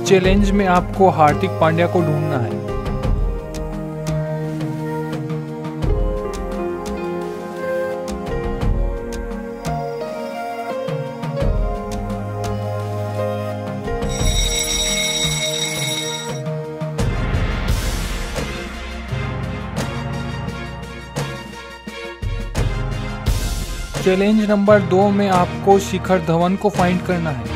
Challenge में आपको हार्दिक पांड्या को ढूंढना है। चैलेंज नंबर 2 में आपको शिखर धवन को फाइंड करना है।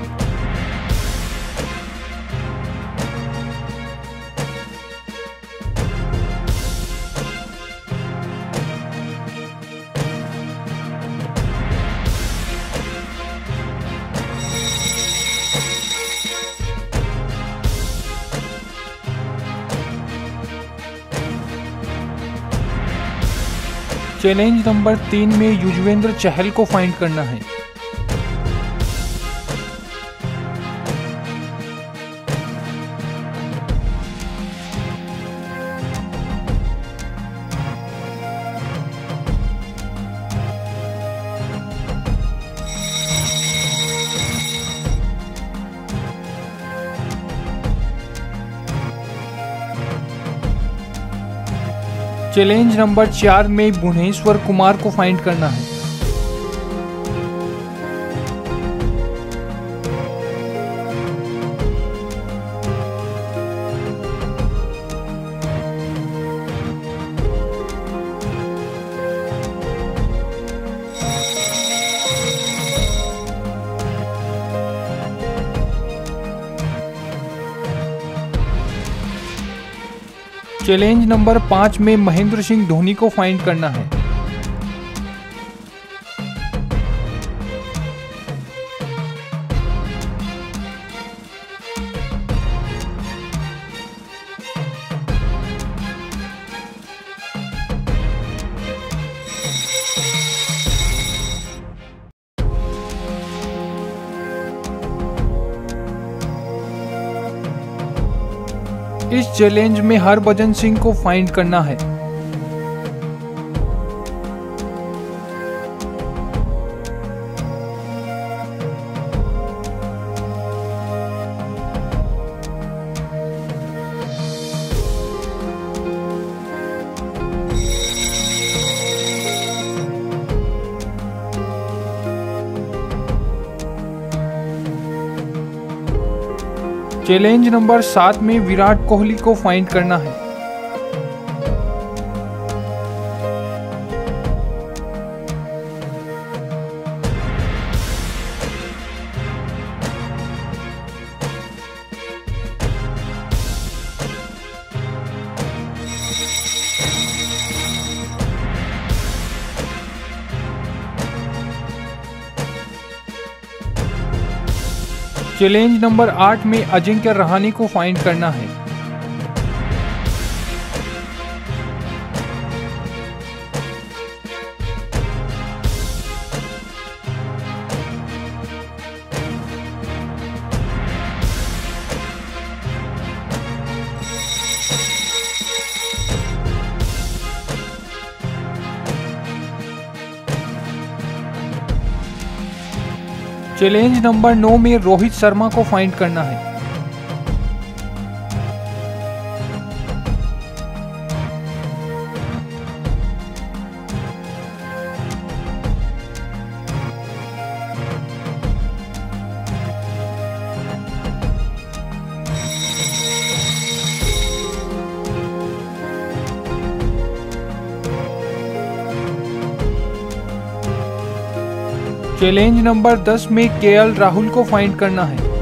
चैलेंज नंबर 3 में युजवेंद्र चहल को फाइंड करना है। चैलेंज नंबर 4 में भुवनेश्वर कुमार को फाइंड करना है। चैलेंज नंबर 5 में महेंद्र सिंह धोनी को फाइंड करना है। इस चैलेंज में हरभजन सिंह को फाइंड करना है। चैलेंज नंबर 7 में विराट कोहली को फाइंड करना है। चैलेंज नंबर 8 में अजिंक्य रहाणे को फाइंड करना है। चैलेंज नंबर 9 में रोहित शर्मा को फाइंड करना है। चैलेंज नंबर 10 में केएल राहुल को फाइंड करना है।